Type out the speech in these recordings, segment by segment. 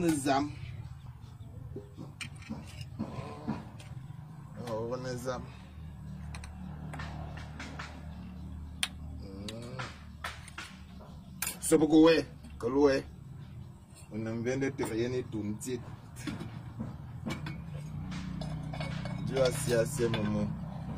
zam. One zam. So we go away. Go away. On a venu te rien et tout petit. Tu as si assez maman.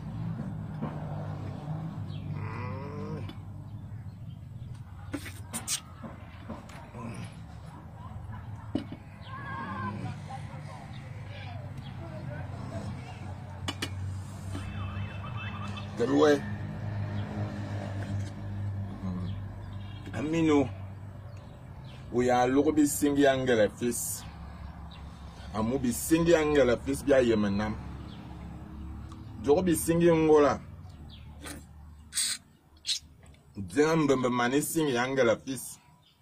Galoué. Amino. We are look be singing angela fish. Amu be singing angela fish be a yemenam. Jo be singing ngola. Jam bembe mani sing angela fish.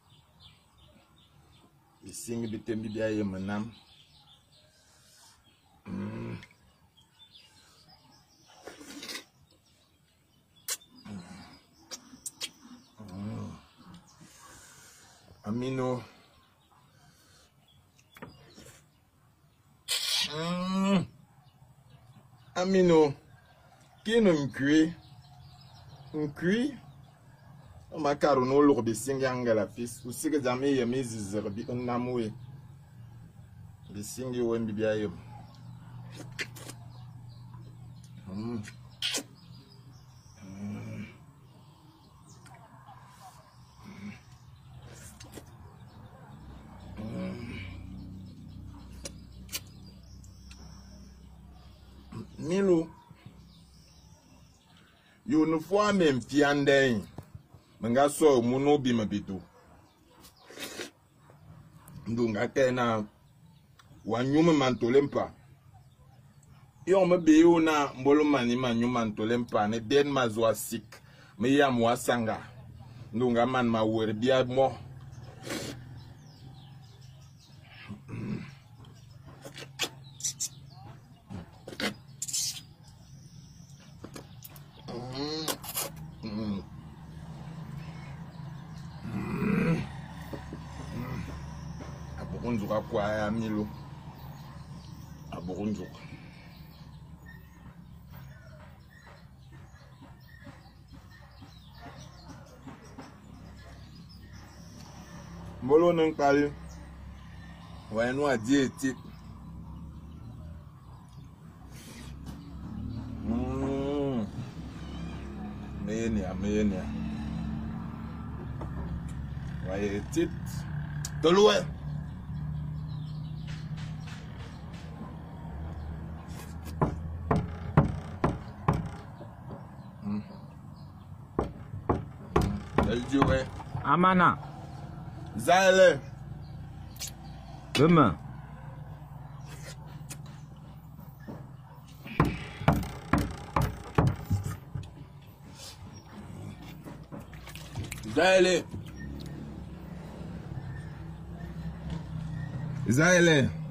Be sing be tembi be a yemenam. Amino. Amino. Kino mkui. Mkui. Makaru no look be singing angela fish. Usike jame ye mezi be onamwe. Be singing when be ayem. Milo, you no for me mfiande. Manga so muno bi mabido. Ndunga tena wanyume mantolempa. Yo me be yo na mbolo mani manyume mantolempa ne den mazwa sik. Me ya mwasanga. Ndunga man ma werbia mo. Abokunzuka kwa ya Milo. Abokunzuka. Mbolo nankali. Wanu adieti. Meyenia. Waye tit. Tolue. Eljuwe. Amana. Zaile. Demain. Zaile.